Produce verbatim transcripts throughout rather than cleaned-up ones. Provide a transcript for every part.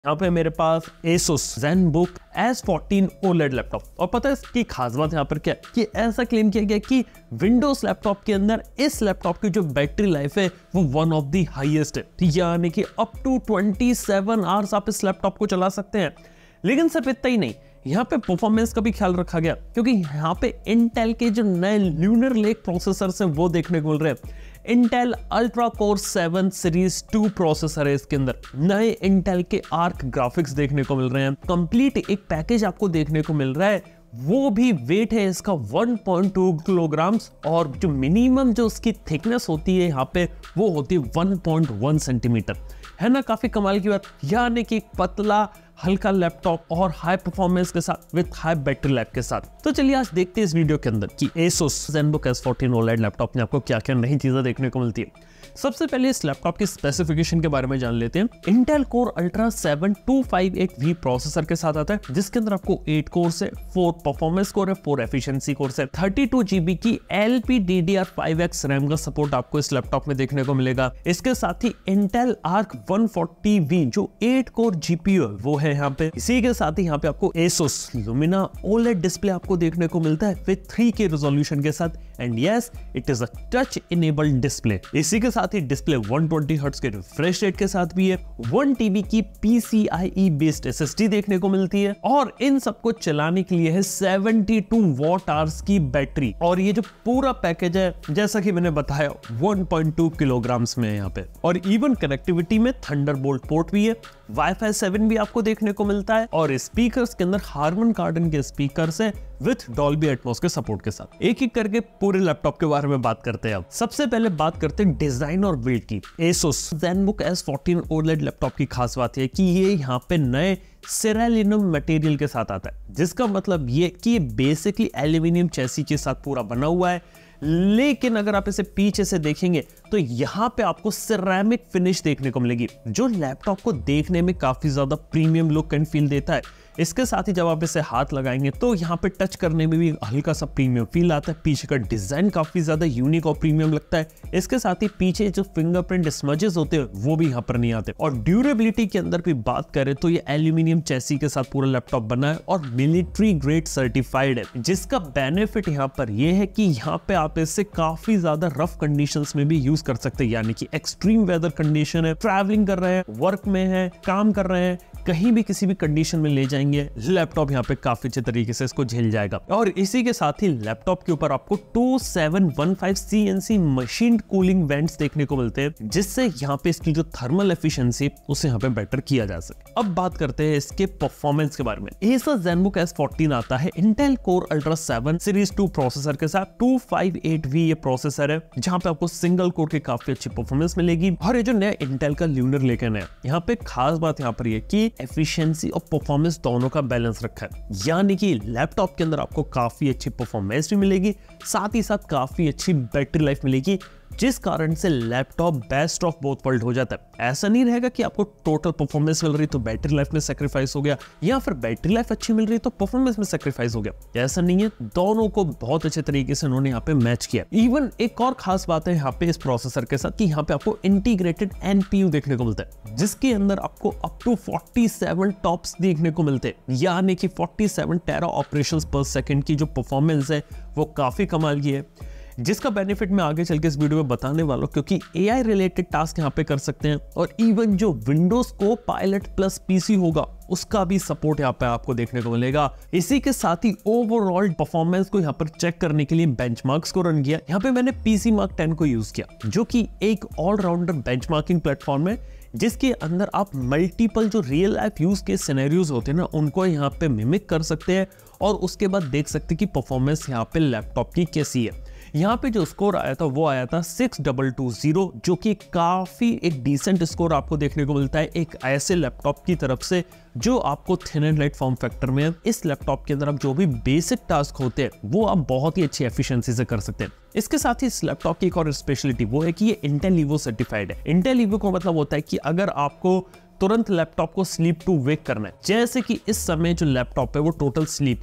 यहाँ पे मेरे पास Asus ZenBook S fourteen OLED laptop, और पता है इसकी खास बात यहाँ पर क्या है कि ऐसा क्लेम किया गया कि विंडोज लैपटॉप के अंदर इस लैपटॉप की जो बैटरी लाइफ है वो वन ऑफ द हाईएस्ट है, यानी कि अप टू सत्ताईस आवर्स आप इस लैपटॉप को चला सकते हैं। लेकिन सिर्फ इतना ही नहीं, यहाँ पे परफॉर्मेंस का भी ख्याल रखा गया, क्योंकि यहाँ पे इंटेल के जो नए ल्यूनर लेक प्रोसेसर हैं वो देखने को मिल रहे हैं। Intel Ultra core seven series two processor है इसके अंदर, नए इंटेल के आर्क ग्राफिक्स देखने को मिल रहे हैं, कंप्लीट एक पैकेज आपको देखने को मिल रहा है, वो भी वेट है इसका वन पॉइंट टू किलोग्राम्स, और जो मिनिमम जो उसकी थिकनेस होती है यहाँ पे वो होती है वन पॉइंट वन सेंटीमीटर। है ना काफी कमाल की बात, यानी कि पतला हल्का लैपटॉप और हाई परफॉर्मेंस के साथ विद हाई बैटरी लाइफ के साथ। तो चलिए आज देखते हैं इस वीडियो के अंदर कि Asus ZenBook S fourteen OLED laptop में आपको क्या क्या नई चीजें देखने को मिलती है। सबसे पहले इस लैपटॉप की स्पेसिफिकेशन के बारे में जान लेते हैं। Intel core ultra seven two five eight V processor के साथ आता है, जिसके अंदर आपको एट कोर से फोर परफॉर्मेंस कोर है, फोर एफिशिएंसी कोर से थर्टी टू जीबी की L P D D R five X RAM का सपोर्ट आपको इस लैपटॉप में देखने को मिलेगा। इसके साथ ही Intel Arc one forty V जो एट कोर जीपीयू है वो है यहाँ पे। इसी के साथ ही यहाँ पे आपको Asus Lumina ओलेड डिस्प्ले आपको देखने को मिलता है विद थ्री के रेजोल्यूशन के साथ, and yes it is a touch enabled display. इसी के साथ ही डिस्प्ले वन ट्वेंटी हर्ट्ज के रिफ्रेश रेट के साथ भी है, वन टीबी की पीसीआईई बेस्ड एसएसडी देखने को मिलती है, और इन सबको चलाने के लिए है सेवेंटी टू वॉट आवर्स की बैटरी। और ये जो पूरा पैकेज है जैसा कि मैंने बताया वन पॉइंट टू किलोग्राम्स में है यहाँ पे, और इवन कनेक्टिविटी में थंडरबोल्ट पोर्ट भी है, वाईफाई सेवन भी आपको देखने को मिलता है, और स्पीकर्स के अंदर हार्मन कार्डन के स्पीकर्स है विथ डॉल्बी एटमॉस के सपोर्ट के साथ। एक एक करके पूरे लैपटॉप के बारे में बात करते हैं। अब सबसे पहले बात करते हैं डिजाइन और बिल्ड की। Asus ZenBook S fourteen OLED laptop की खास बात है कि ये यहाँ पे नए सेरालिनम मटेरियल के साथ आता है, जिसका मतलब ये कि ये बेसिकली एल्यूमिनियम चैसी के साथ पूरा बना हुआ है। लेकिन अगर आप इसे पीछे से देखेंगे तो यहाँ पे आपको सिरेमिक फिनिश देखने को मिलेगी, जो लैपटॉप को देखने में काफी ज्यादा प्रीमियम लुक एंड फील देता है। इसके साथ ही जब आप इसे हाथ लगाएंगे तो यहाँ पे टच करने में भी हल्का सा प्रीमियम फील आता है। पीछे का डिजाइन काफी ज्यादा यूनिक और प्रीमियम लगता है। इसके साथ ही पीछे जो फिंगरप्रिंट स्मजेस होते हैं वो भी यहाँ पर नहीं आते, और ड्यूरेबिलिटी के अंदर भी बात करें तो ये एल्यूमिनियम चैसी के साथ पूरा लैपटॉप बना है और मिलिट्री ग्रेड सर्टिफाइड है, जिसका बेनिफिट यहाँ पर यह है कि यहाँ पे आप इसे काफी ज्यादा रफ कंडीशंस में भी यूज कर सकते हैं, यानी कि एक्सट्रीम वेदर कंडीशन है, ट्रैवलिंग कर रहे हैं, वर्क में है, काम कर रहे हैं, कहीं भी किसी भी कंडीशन में ले जाएंगे लैपटॉप यहाँ पे काफी अच्छे तरीके से इसको झेल जाएगा। और इसी के साथ ही लैपटॉप के ऊपर आपको two seven one five C N C machine cooling vents देखने को मिलते हैं, जिससे यहाँ पे इसकी जो थर्मल एफिशिएंसी उसे यहाँ पे बेटर किया जा सके। अब बात करते हैं इसके परफॉर्मेंस के बारे में। Asus ZenBook एस फोर्टीन आता है Intel core ultra seven series two processor के साथ। टू फाइव एट वी ये प्रोसेसर है, जहाँ पे आपको सिंगल कोर की काफी अच्छी परफॉर्मेंस मिलेगी। और ये जो नया इंटेल का ल्यूनर लेक है, यहाँ पे खास बात यहाँ पर ये कि एफिशिएंसी और परफॉर्मेंस दोनों का बैलेंस रखा है, यानी कि लैपटॉप के अंदर आपको काफी अच्छी परफॉर्मेंस भी मिलेगी, साथ ही साथ काफी अच्छी बैटरी लाइफ मिलेगी, जिस कारण से laptop best of both world हो जाता है। ऐसा नहीं रहेगा कि आपको टोटल परफॉर्मेंस मिल रही तो बैटरी लाइफ में सैक्रिफाइस हो गया, या फिर बैटरी लाइफ अच्छी मिल रही तो परफॉर्मेंस में सैक्रिफाइस हो गया। ऐसा नहीं है, दोनों को बहुत अच्छे तरीके से उन्होंने यहाँ पे मैच किया। इवन एक और खास बात है यहाँ पे इस प्रोसेसर के साथ कि यहाँ पे आपको इंटीग्रेटेड एनपीयू देखने को मिलता है, जिसके अंदर आपको up to forty seven TOPS देखने को मिलते हैं, यानी कि forty seven tera operations per second की जो परफॉर्मेंस है वो काफी कमाल की है, जिसका बेनिफिट मैं आगे चल के इस वीडियो में बताने वाला हूं, क्योंकि एआई रिलेटेड टास्क यहां पे कर सकते हैं, और इवन जो विंडोज को पायलट प्लस पीसी होगा उसका भी सपोर्ट यहाँ पे आपको देखने को मिलेगा। इसी के साथ ही ओवरऑल परफॉर्मेंस को यहाँ पर चेक करने के लिए बेंचमार्क्स को रन किया। यहाँ पे मैंने पीसी मार्क टेन को यूज किया, जो कि एक ऑलराउंडर बेंचमार्किंग प्लेटफॉर्म है, जिसके अंदर आप मल्टीपल जो रियल लाइफ यूज के सिनेरियोज होते हैं ना उनको यहाँ पे मिमिक कर सकते हैं, और उसके बाद देख सकते हैं कि परफॉर्मेंस यहाँ पे लैपटॉप की कैसी है। यहाँ पे जो स्कोर आया था वो आया था सिक्स डबल टू जीरो, जो कि काफी एक डिसेंट स्कोर आपको देखने को मिलता है एक ऐसे लैपटॉप की तरफ से जो आपको thin and light form factor में है। इस लैपटॉप के अंदर आप जो भी बेसिक टास्क होते हैं वो आप बहुत ही अच्छी एफिशिएंसी से कर सकते हैं। इसके साथ ही इस लैपटॉप की एक और स्पेशलिटी वो है कि ये इंटेल ईवो सर्टिफाइड है। इंटेल ईवो का मतलब होता है कि अगर आपको तुरंत लैपटॉप को स्लीप टू वेक करना है, जैसे कि इस समय जो लैपटॉप है वो टोटल स्लीप में है,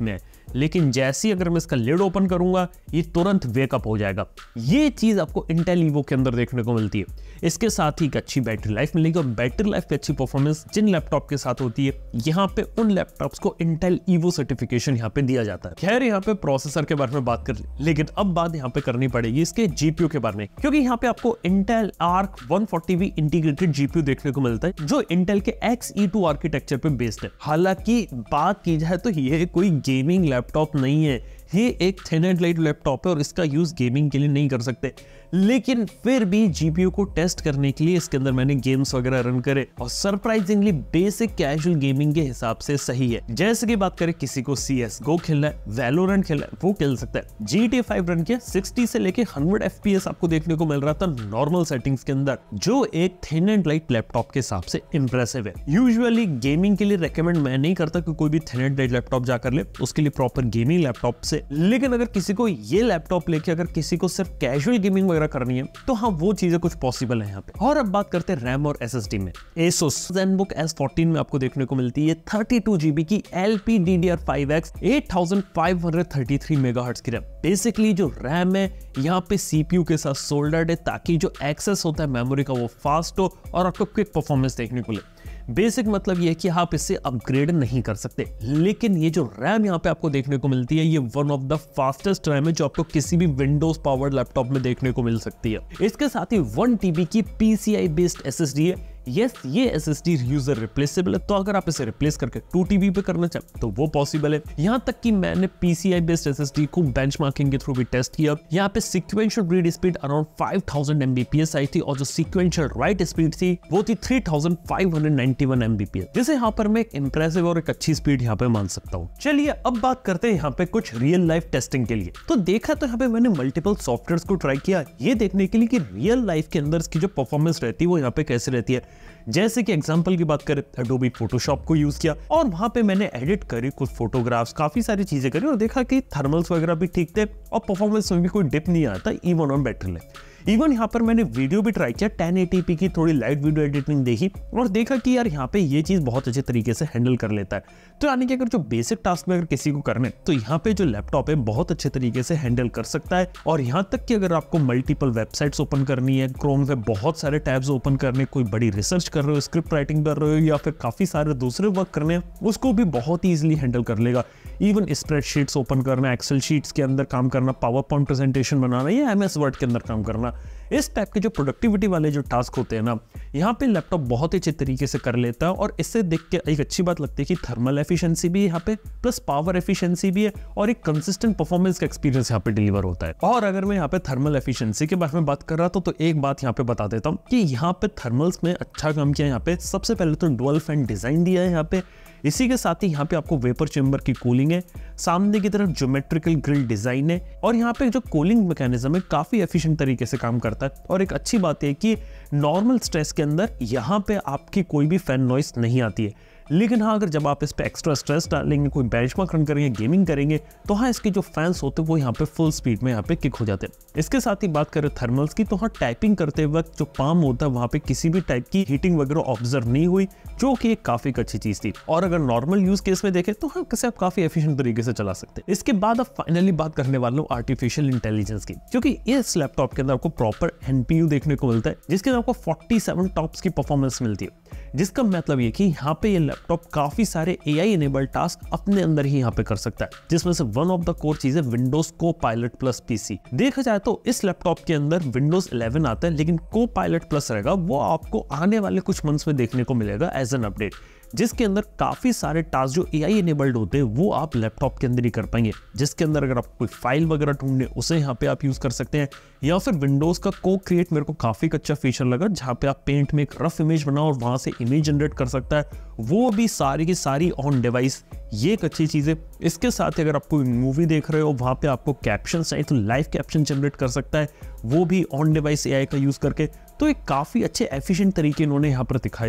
लेकिन जैसे ही अगर मैं इसका लिड ओपन करूंगा ये तुरंत वेकअप हो जाएगा। ये चीज आपको इंटेल ईवो के अंदर देखने को मिलती है। इसके साथ ही एक अच्छी बैटरी लाइफ मिलेगी और बैटरी लाइफ की अच्छी परफॉर्मेंस जिन लैपटॉप के साथ होती है, यहाँ पे उन लैपटॉप्स को इंटेल ईवो सर्टिफिकेशन यहाँ पे दिया जाता है। खैर यहाँ पे प्रोसेसर के बारे में बात कर ली, लेकिन अब बात यहाँ पे करनी पड़ेगी इसके जीपीयू के बारे में, क्योंकि यहाँ पे आपको Intel Arc one forty V integrated GPU देखने को मिलता है जो इंटेल के एक्स ई टू आर्किटेक्चर पे बेस्ड है। हालांकि बात की जाए तो ये कोई गेमिंग लैपटॉप नहीं है, ये एक थिन एंड लाइट लैपटॉप है और इसका यूज गेमिंग के लिए नहीं कर सकते, लेकिन फिर भी जीपीयू को टेस्ट करने के लिए इसके अंदर मैंने गेम्स वगैरह रन करे और सरप्राइजिंगली बेसिक कैजुअल गेमिंग के हिसाब से सही है। जैसे कि बात करें किसी को सी एस गो खेलना है, वैलोरेंट खेलना है, वो खेल सकता है। G T A five run किया, सिक्सटी से लेके हंड्रेड एफ पी एस आपको देखने को मिल रहा था नॉर्मल सेटिंग्स के अंदर, जो एक थिन एंड लाइट लैपटॉप के हिसाब से इंप्रेसिव है। यूजुअली गेमिंग के लिए रेकमेंड मैं नहीं करता कि कोई भी थिन एंड लाइट लैपटॉप जाकर ले, उसके लिए प्रॉपर गेमिंग लैपटॉप से। लेकिन अगर किसी को ये लैपटॉप लेके अगर किसी को सिर्फ कैजुअल गेमिंग वगैरह करनी है तो हाँ वो चीजें कुछ पॉसिबल है यहाँ पे। और अब बात करते हैं रैम और एसएसडी में। Asus ZenBook एस फोर्टीन में आपको देखने को मिलती है थर्टी टू जीबी की L P D D R five X eight thousand five hundred thirty three megahertz की रैम। बेसिकली जो रैम है यहाँ पे सीपीयू के साथ सोल्डर्ड है ताकि जो एक्सेस होता है मेमोरी का वो फास्ट हो और आपको क्विक परफॉर्मेंस देखने को मिले। बेसिक मतलब ये है कि आप इससे अपग्रेड नहीं कर सकते, लेकिन ये जो रैम यहाँ पे आपको देखने को मिलती है ये one of the fastest RAM है जो आपको किसी भी विंडोज पावर्ड लैपटॉप में देखने को मिल सकती है। इसके साथ ही वन टीबी की पीसीआई बेस्ड एसएसडी है। यस yes, ये एसएसडी यूजर रिप्लेसेबल है, तो अगर आप इसे रिप्लेस करके टू टीबी पे करना चाहें तो वो पॉसिबल है। यहाँ तक कि मैंने पीसीआई बेस्ड एसएसडी को बेंचमार्किंग के थ्रू भी टेस्ट किया। यहाँ पे sequential read speed around five thousand MBps आई थी और जो सीक्वेंशियल राइट स्पीड थी वो थी three thousand five hundred ninety one MBps, जिसे यहाँ पर मैं एक इंप्रेसिव और एक अच्छी स्पीड यहाँ पे मान सकता हूँ। चलिए अब बात करते हैं यहाँ पे कुछ रियल लाइफ टेस्टिंग के लिए। तो देखा तो यहाँ पे मैंने मल्टीपल सॉफ्टवेयर को ट्राई किया ये देखने के लिए कि रियल लाइफ के अंदर इसकी जो परफॉर्मेंस रहती है वो यहाँ पे कैसे रहती है। जैसे कि एग्जांपल की बात करें Adobe Photoshop को यूज किया और वहां पे मैंने एडिट करी कुछ फोटोग्राफ्स, काफी सारी चीजें करी और देखा कि थर्मल्स वगैरह भी ठीक थे और परफॉर्मेंस में भी कोई डिप नहीं आता even on battery life. Even यहाँ पर मैंने वीडियो भी ट्राई किया, टेन एटी पी की थोड़ी लाइट वीडियो एडिटिंग देखी और देखा कि यार यहाँ पे ये चीज बहुत अच्छे तरीके से हैंडल कर लेता है। तो यानी कि अगर जो बेसिक टास्क में अगर किसी को करने तो यहाँ पे जो लैपटॉप है बहुत अच्छे तरीके से हैंडल कर सकता है। और यहाँ तक कि अगर आपको मल्टीपल वेबसाइट्स ओपन करनी है, क्रोम पे बहुत सारे टैब्स ओपन करने, कोई बड़ी रिसर्च कर रहे हो, स्क्रिप्ट राइटिंग कर रहे हो या फिर काफी सारे दूसरे वर्क करने हैं, उसको भी बहुत ईजिली हैंडल कर लेगा। इवन स्प्रेडशीट्स ओपन करना, एक्सेल शीट्स के अंदर काम करना, पावर पॉइंट प्रेजेंटेशन बनाना या एमएस वर्ड के अंदर काम करना, इस टाइप के जो प्रोडक्टिविटी वाले जो टास्क होते हैं ना, यहाँ पे लैपटॉप बहुत ही अच्छे तरीके से कर लेता है। और इससे देख के एक अच्छी बात लगती है कि थर्मल एफिशिएंसी भी है यहाँ पे, प्लस पावर एफिशिएंसी भी है और एक कंसिस्टेंट परफॉर्मेंस का एक्सपीरियंस यहाँ पे डिलीवर होता है। और अगर मैं यहाँ पे थर्मल एफिशिएंसी के बारे में बात कर रहा था तो एक बात यहाँ पे बता देता हूँ कि यहाँ पे थर्मल्स में अच्छा काम किया। यहाँ पे सबसे पहले तो डुअल फैन डिजाइन दिया है यहाँ पे, इसी के साथ ही यहाँ पे आपको वेपर चेंबर की कूलिंग है, सामने की तरफ ज्योमेट्रिकल ग्रिल डिजाइन है और यहाँ पे जो कूलिंग मैकेनिज्म है काफी एफिशिएंट तरीके से काम करता है। और एक अच्छी बात है कि नॉर्मल स्ट्रेस के अंदर यहाँ पे आपकी कोई भी फैन नॉइस नहीं आती है, लेकिन हाँ अगर जब आप इस पे एक्स्ट्रा स्ट्रेस डालेंगे, कोई बेंचमार्क रन करेंगे, गेमिंग करेंगे, तो हाँ इसके जो फैंस होते हैं वो यहाँ पे फुल स्पीड में यहाँ पे किक हो जाते हैं। इसके साथ ही बात करें थर्मल्स की तो हाँ टाइपिंग करते वक्त जो पाम होता है वहाँ पे किसी भी टाइप की हीटिंग वगैरह ऑब्जर्व नहीं हुई, जो कि एक काफी अच्छी चीज थी। और अगर नॉर्मल यूज केस में देखें तो हाँ कैसे आप काफी एफिशिएंट तरीके से चला सकते हैं। इसके बाद अब फाइनली बात करने वाला हूँ आर्टिफिशियल इंटेलिजेंस की, क्योंकि इस लैपटॉप के अंदर आपको प्रॉपर एनपीयू देखने को मिलता है जिसके अंदर आपको फोर्टी सेवन टॉप्स की परफॉर्मेंस मिलती है, जिसका मतलब ये कि यहाँ पे ये लैपटॉप काफी सारे एआई इनेबल्ड टास्क अपने अंदर ही यहाँ पे कर सकता है, जिसमें से वन ऑफ द कोर चीज है विंडोज को पायलट प्लस पीसी। देखा जाए तो इस लैपटॉप के अंदर विंडोज इलेवन आता है, लेकिन को पायलट प्लस रहेगा, वो आपको आने वाले कुछ मंथ्स में देखने को मिलेगा एज एन अपडेट, जिसके अंदर काफी सारे टास्क जो एआई इनेबल्ड होते हैं वो आप लैपटॉप के अंदर ही कर पाएंगे। जिसके अंदर अगर आप कोई फाइल वगैरह ढूंढने उसे यहाँ पे आप यूज कर सकते हैं, या फिर विंडोज का को क्रिएट मेरे को काफी अच्छा फीचर लगा, जहाँ पे आप पेंट में एक रफ इमेज बनाओ और वहां से इमेज जनरेट कर सकता है, वो भी सारी की सारी ऑन डिवाइस। ये एक अच्छी चीज है। इसके साथ ही अगर आप कोई मूवी देख रहे हो वहां पे आपको कैप्शन चाहिए तो लाइव कैप्शन जनरेट कर सकता है, वो भी ऑन डिवाइस एआई का यूज करके। तो एक काफी अच्छे एफिशिएंट तरीके इन्होंने यहाँ पर दिखाए थे।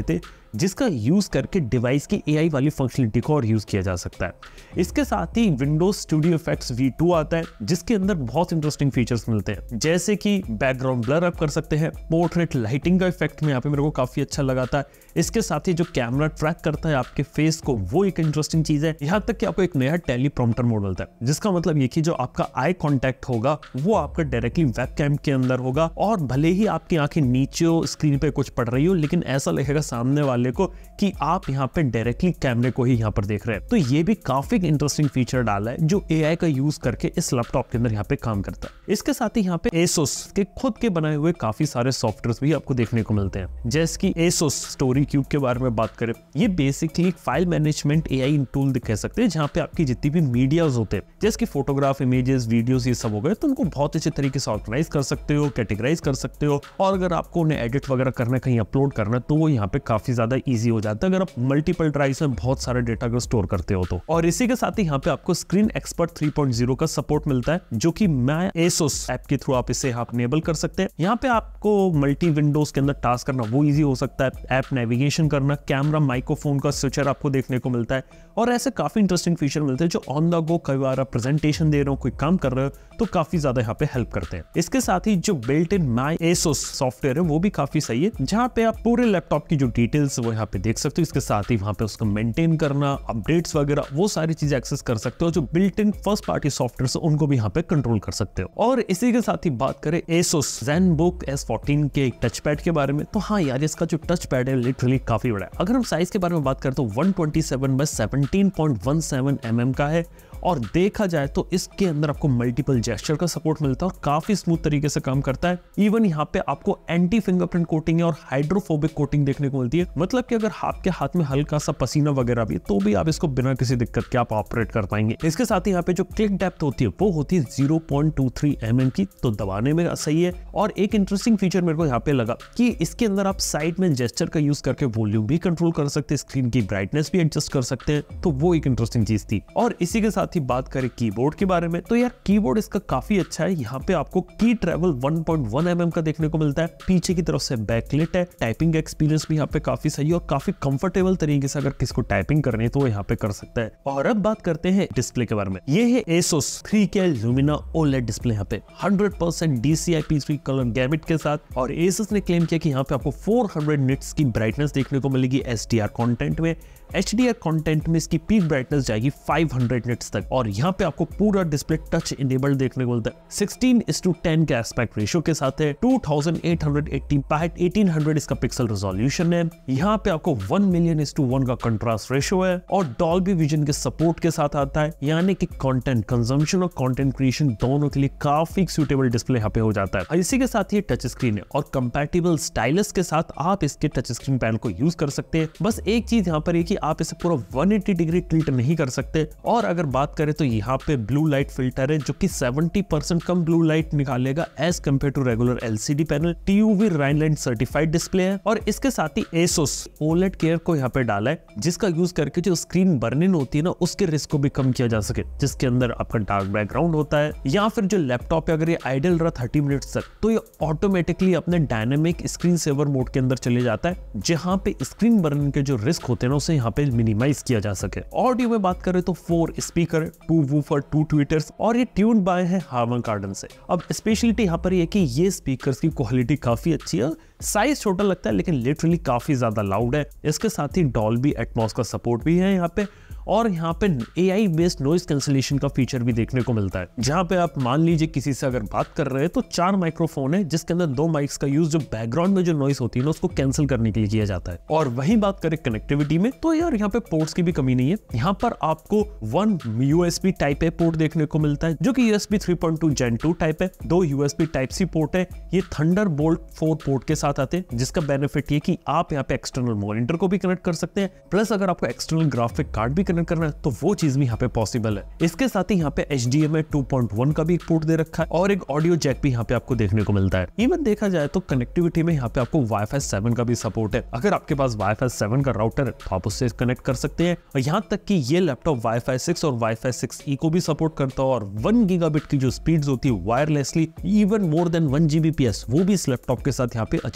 जिसका यूज करके डिवाइस की एआई वाली फंक्शनलिटी को और यूज किया जा सकता है। इसके साथ ही Windows Studio Effects V two आता है, जिसके अंदर बहुत इंटरेस्टिंग फीचर्स मिलते हैं, जैसे कि बैकग्राउंड ब्लर अप कर सकते हैं, पोर्ट्रेट लाइटिंग का इफेक्ट में यहाँ पे मेरे को काफी अच्छा लगा था। इसके साथ ही जो कैमरा ट्रैक करता है आपके फेस को, वो एक इंटरेस्टिंग चीज है। यहाँ तक कि आपको एक नया टेलीप्रॉम्प्टर मोड मिलता है, जिसका मतलब ये कि जो आपका आई कांटेक्ट होगा वो आपका डायरेक्टली वेबकैम के अंदर होगा, और भले ही आपकी आंखें नीचे हो, स्क्रीन पे कुछ पड़ रही हो, लेकिन ऐसा लगेगा सामने वाले को कि आप यहाँ पे डायरेक्टली कैमरे को ही यहाँ पर देख रहे हैं। तो ये भी काफी इंटरेस्टिंग फीचर डाला है जो एआई का यूज करके इस लैपटॉप के अंदर यहाँ पे काम करता है। इसके साथ ही यहाँ पे एसोस के खुद के बनाए हुए काफी सारे सॉफ्टवेयर भी आपको देखने को मिलते हैं, जैसे कि एसोस स्टोरी क्यूब के बारे में बात करें, ये basically file management AI tool कह सकते हैं, जहाँ पे आपकी जितनी भी मीडियाज होते हैं, जैसे कि फोटोग्राफ, इमेजेस, वीडियोस, ये सब हो गए, तो उनको बहुत अच्छे तरीके से ऑर्गेनाइज कर सकते हो, कैटेगराइज कर सकते हो, और अगर आपको उन्हें एडिट वगैरह करना है, कहीं अपलोड करना है, तो वो यहाँ पे काफी ज्यादा ईजी हो जाता है अगर आप मल्टीपल ड्राइव्स में बहुत सारे डेटा को स्टोर करते हो तो। और इसी के साथ ही यहाँ पे आपको screen expert three point zero का सपोर्ट मिलता है, जो कि मैं एसोस ऐप के थ्रू आप इसे आप इनेबल कर सकते हैं। यहाँ पे आपको मल्टी विंडोज के अंदर टास्क करना वो इजी हो सकता है, ऐप नेविगेशन करना, कैमरा, माइक्रोफोन का स्विचर आपको देखने को मिलता है, और ऐसे काफी इंटरेस्टिंग फीचर मिलते हैं जो ऑन द गो कई बार आप प्रेजेंटेशन दे रहे हो, कोई काम कर रहे हो, तो काफी ज्यादा यहाँ पे हेल्प करते हैं। इसके साथ ही जो built in My Asus software है वो भी काफी सही है, जहाँ पे आप पूरे लैपटॉप की जो डिटेल्स वो यहाँ पे देख सकते हो। इसके साथ ही वहाँ पे उसको मेंटेन करना, अपडेट्स वगैरह, वो सारी चीजें एक्सेस कर सकते हो। जो built in first party software है उनको भी यहाँ पे कंट्रोल कर सकते हो। और इसी के साथ ही बात करें एसोस ZenBook एस फोर्टीन के एक टच पैड के बारे में, तो हाँ यार, इसका जो टच पैड है लिटरली काफी बड़ा है। अगर हम साइज के बारे में बात करें तो one twenty seven by seventeen point one seven M M का है, और देखा जाए तो इसके अंदर आपको मल्टीपल जेस्चर का सपोर्ट मिलता है और काफी स्मूथ तरीके से काम करता है। इवन यहाँ पे आपको एंटी फिंगरप्रिंट कोटिंग और हाइड्रोफोबिक कोटिंग देखने को मिलती है, मतलब कि अगर आपके हाथ में हल्का सा पसीना वगैरह भी, तो भी आप इसको बिना किसी दिक्कत के आप ऑपरेट कर पाएंगे। इसके साथ ही यहाँ पे जो क्लिक डेप्थ होती है वो होती है zero point two three M M की, तो दबाने में सही है। और एक इंटरेस्टिंग फीचर मेरे को यहाँ पे लगा कि इसके अंदर आप साइड में जेस्चर का यूज करके वॉल्यूम भी कंट्रोल कर सकते हैं, स्क्रीन की ब्राइटनेस भी एडजस्ट कर सकते हैं, तो वो एक इंटरेस्टिंग चीज थी। और इसी के साथ ही बात करें कीबोर्ड के बारे में, तो यार कीबोर्ड इसका काफी अच्छा है। यहाँ पे आपको key travel one point one M M का देखने को मिलता है, पीछे की तरफ से बैकलिट है, टाइपिंग एक्सपीरियंस भी यहाँ पे काफी सही है, और काफी कंफर्टेबल तरीके से अगर किसको टाइपिंग करनी है तो वो यहाँ पे कर सकता है। और अब बात करते हैं डिस्प्ले के बारे में। ये है एसोस थ्री के लुमिना ओलेड डिस्प्ले, यहाँ पे hundred percent D C I P three colour gamut के साथ, और एसोस ने क्लेम किया कि यहाँ पे आपको फोर हंड्रेड निट्स की ब्राइटनेस देखने को मिलेगी एच डी आर कंटेंट में। एच डी आर कंटेंट में इसकी पीक ब्राइटनेस जाएगी फाइव हंड्रेड निट्स तक, और यहाँ पे आपको पूरा डिस्प्ले टच इनेबल्ड देखने को मिलता है। सिक्सटीन इस टू टेन के एस्पेक्ट रेशियो के साथ है, two thousand eight hundred eighty by eighteen hundred इसका पिक्सल रेजोल्यूशन है। यहाँ पे आपको one million is two one का कंट्रास्ट रेशियो है, और डॉल्बी विजन के सपोर्ट के साथ आता है, यानी कि कंटेंट कंजम्पशन और कंटेंट क्रिएशन दोनों के लिए काफी सूटेबल डिस्प्ले यहाँ पे हो जाता है। इसी के साथ ये टच स्क्रीन है, और कंपैटिबल स्टाइलस के साथ आप इसके टच स्क्रीन पैनल को यूज कर सकते हैं। बस एक चीज यहाँ पर है कि आप इसे पूरा वन एटी डिग्री टिल्ट नहीं कर सकते। और अगर बात करें तो यहाँ पे ब्लू लाइट फिल्टर है, जो कि सेवेंटी परसेंट कम ब्लू लाइट निकालेगा as compared to regular LCD panel. TUV Rheinland certified display है, और इसके साथ ही एसोस ओलेड केयर को यहाँ पे डाला है, जिसका यूज करके जो स्क्रीन बर्निंग होती है ना, उसके रिस्क को भी कम किया जा सके, जिसके अंदर आपका डार्क बैकग्राउंड होता है, या फिर जो लैपटॉप है अगर ये आइडल रहा थर्टी मिनट्स तक, तो ये ऑटोमेटिकली अपने डायनेमिक स्क्रीन सेवर मोड के अंदर चले जाता है, जहां पे स्क्रीन बर्निंग के जो रिस्क होते हैं ना, उसे यहाँ पे मिनिमाइज किया जा सके। ऑडियो में बात करें तो four speaker, two woofer, two tweeters, और ये ट्यून्ड बाय है हार्मन कार्डन से। अब स्पेशलिटी यहाँ पर ये कि ये स्पीकर्स की क्वालिटी काफी अच्छी है, साइज छोटा लगता है लेकिन लिटरली काफी ज्यादा लाउड है। इसके साथ ही डॉल्बी एटमॉस का सपोर्ट भी है यहाँ पे, और यहाँ पे A I based noise cancellation का फीचर भी देखने को मिलता है, जहाँ पे आप मान लीजिए किसी से अगर बात कर रहे हैं तो चार माइक्रोफोन है, जिसके अंदर दो माइक्स का यूज जो बैकग्राउंड में जो नॉइज होती है ना, उसको कैंसिल करने के लिए किया जाता है। और वहीं बात करें कनेक्टिविटी में, तो यार यहाँ पे पोर्ट्स की भी कमी नहीं है। यहाँ पर आपको one USB type A port देखने को मिलता है, जो कि USB three point two gen two type है। दो यूएसबी टाइप सी पोर्ट है, ये थंडरबोल्ट फोर पोर्ट के साथ आते हैं, जिसका बेनिफिट ये कि आप यहाँ पे एक्सटर्नल मॉनिटर को भी कनेक्ट कर सकते हैं, प्लस अगर आपको एक्सटर्नल ग्राफिक कार्ड भी कनेक्ट करना है तो वो चीज भी यहाँ पे पॉसिबल है। इसके साथ ही यहाँ पे H D M I two point one का भी एक पोर्ट दे रखा है, और एक ऑडियो जैक भी यहाँ पे आपको देखने को मिलता है। इवन देखा जाए तो कनेक्टिविटी में यहाँ पे आपको वाईफाई सेवन का भी सपोर्ट है। अगर आपके पास वाईफाई सेवन का राउटर है तो आप उससे कनेक्ट कर सकते हैं, और यहाँ तक कि ये लैपटॉप वाईफाई सिक्स और वाईफाई सिक्स ई को भी सपोर्ट करता है, और वन गीगाबिट की जो स्पीड्स होती है wirelessly, even more than one Gbps, वो भी इस लैपटॉप के साथ यहाँ पे अचीव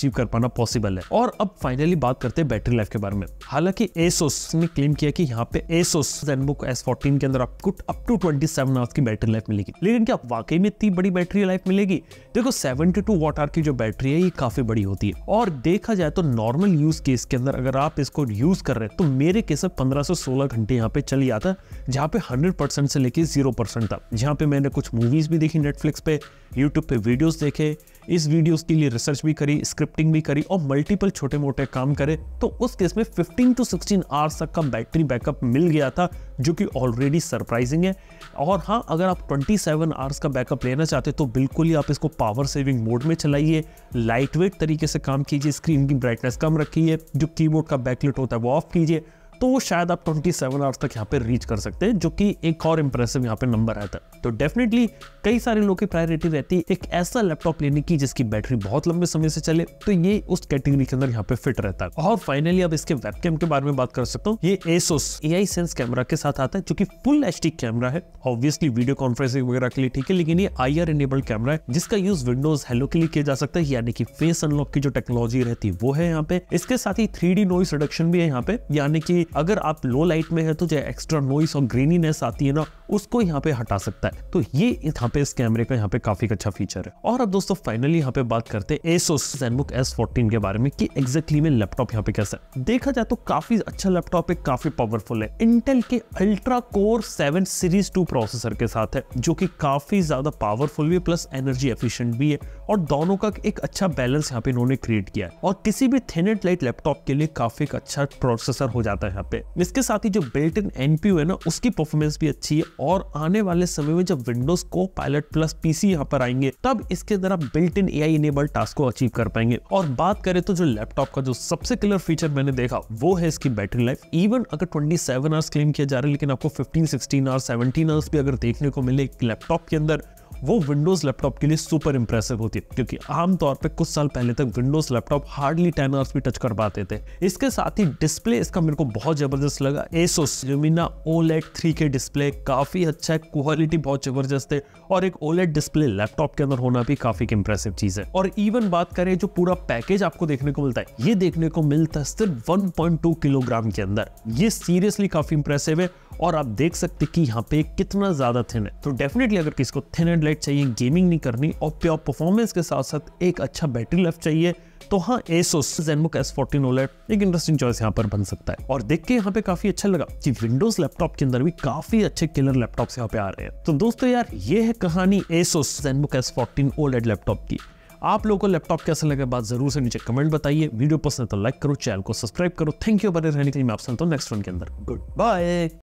अचीव कर पाना पॉसिबल है। और अब फाइनली बात करते हैं बैटरी लाइफ के बारे में। हालांकि एसोस ने क्लेम किया कि यहाँ पे एसोस ZenBook एस फोर्टीन के अंदर आपको अप टू सत्ताईस आवर्स की बैटरी लाइफ मिलेगी, लेकिन क्या वाकई में इतनी बड़ी बैटरी लाइफ मिलेगी? देखो बहत्तर वाट आवर की जो बैटरी है ये काफी बड़ी होती है, और देखा जाए तो नॉर्मल यूज केस के अंदर अगर आप इसको यूज कर रहे हैं तो मेरे केस में पंद्रह से सोलह घंटे यहाँ पे चली जाता है, जहाँ पे हंड्रेड परसेंट से लेके जीरो परसेंट था। जहाँ पे मैंने कुछ मूवीज भी देखी नेटफ्लिक्स पे, यूट्यूब पे वीडियोस देखे, इस वीडियोस के लिए रिसर्च भी करी, स्क्रिप्टिंग भी करी और मल्टीपल छोटे मोटे काम करे, तो उस केस में पंद्रह टू सोलह आवर्स तक का बैटरी बैकअप मिल गया था, जो कि ऑलरेडी सरप्राइजिंग है। और हाँ, अगर आप सत्ताईस आवर्स का बैकअप लेना चाहते तो बिल्कुल ही आप इसको पावर सेविंग मोड में चलाइए, लाइट वेट तरीके से काम कीजिए, स्क्रीन की ब्राइटनेस कम रखिए, जो कीबोर्ड का बैकलाइट होता है वो ऑफ कीजिए, तो वो शायद आप सत्ताईस आवर्स तक यहाँ पे रीच कर सकते हैं, जो कि एक और इंप्रेसिव यहाँ पे नंबर आता है। तो डेफिनेटली कई सारे लोगों की प्रायोरिटी रहती है एक ऐसा लैपटॉप लेने की जिसकी बैटरी बहुत लंबे समय से चले, तो ये उस कैटेगरी के अंदर यहाँ पे फिट रहता है। और फाइनली अब इसके वेबकैम के बारे में बात कर सकता हूँ। ये Asus A I sense camera के साथ आता है, जो कि फुल एच डी कैमरा है। ऑब्वियसली वीडियो कॉन्फ्रेंसिंग वगैरह के लिए ठीक है, लेकिन ये आई आर इनेबल्ड कैमरा है, जिसका यूज विंडोज हेलो के लिए किया जा सकता है, यानी कि फेस अनलॉक की जो टेक्नोलॉजी रहती है वो है यहाँ पे। इसके साथ ही थ्री डी नॉइस रिडक्शन भी है यहाँ पे, यानी कि अगर आप लो लाइट में है तो जो एक्स्ट्रा नॉइस और ग्रेनीनेस आती है ना, उसको यहाँ पे हटा सकता है। तो ये यहाँ पे इस कैमरे का यहाँ पे काफी अच्छा फीचर है। और अब दोस्तों फाइनली यहाँ पे बात करते हैं एसोस ZenBook एस फोर्टीन के बारे में कि एग्जैक्टली में लैपटॉप यहाँ पे कैसा है। देखा जाए तो काफी अच्छा लैपटॉप है, काफी पावरफुल है। इंटेल के ultra core seven series two processor के साथ है, जो कि काफी ज्यादा पावरफुल भी है प्लस एनर्जी एफिशिएंट भी है, और दोनों का एक अच्छा बैलेंस यहाँ पे इन्होंने क्रिएट किया है, और किसी भी थिन एंड लाइट लैपटॉप के लिए काफी अच्छा प्रोसेसर हो जाता है यहाँ पे। इसके साथ ही जो बिल्ट इन एनपीयू है ना, उसकी परफॉर्मेंस भी अच्छी है, और आने वाले समय में जब विंडोज को पायलट प्लस पीसी यहाँ पर आएंगे तब इसके अंदर आप built in AI enabled task को अचीव कर पाएंगे। और बात करें तो जो लैपटॉप का जो सबसे किलर फीचर मैंने देखा वो है इसकी बैटरी लाइफ। इवन अगर सत्ताईस आवर्स क्लेम किया जा रहा है, लेकिन आपको पंद्रह, सोलह आवर्स, सत्रह आवर्स भी अगर देखने को मिले एक लैपटॉप के अंदर, वो विंडोज लैपटॉप के लिए सुपर इंप्रेसिव होती है, क्योंकि आमतौर पे कुछ साल पहले तक Windows laptop hardly ten hours भी टच कर पाते थे। इसके साथ ही डिस्प्ले इसका मेरे को बहुत जबरदस्त लगा। एसोस लुमिना ओलेड थ्री के डिस्प्ले काफी अच्छा है, क्वालिटी बहुत जबरदस्त है, और एक ओलेड डिस्प्ले लैपटॉप के अंदर होना भी काफी इंप्रेसिव चीज है। और इवन बात करें जो पूरा पैकेज आपको देखने को मिलता है, ये देखने को मिलता है सिर्फ वन पॉइंट टू किलोग्राम के अंदर। ये सीरियसली काफी इंप्रेसिव है, और आप देख सकते कि यहाँ पे कितना ज्यादा थिन है। तो डेफिनेटली अगर किसी को थिन एंड लाइट चाहिए, गेमिंग नहीं करनी, और प्योर परफॉर्मेंस के साथ साथ एक अच्छा बैटरी लाइफ चाहिए, तो हाँ, Asus ZenBook S fourteen OLED एक इंटरेस्टिंग चॉइस यहाँ पर बन सकता है। और देख के यहाँ पे काफी अच्छा लगा कि विंडोज लैपटॉप के अंदर भी काफी अच्छे किलर लैपटॉप्स यहाँ पे आ रहे हैं। तो दोस्तों यार, ये है कहानी Asus ZenBook S fourteen OLED laptop की। आप लोगों को लैपटॉप कैसा लगा बात जरूर से नीचे कमेंट बताइए। वीडियो पसंद है तो लाइक करो, चैनल को सब्सक्राइब करो। थैंक यू बने रहने के लिए। मैं आपसे मिलता हूं नेक्स्ट वन के अंदर। Good bye.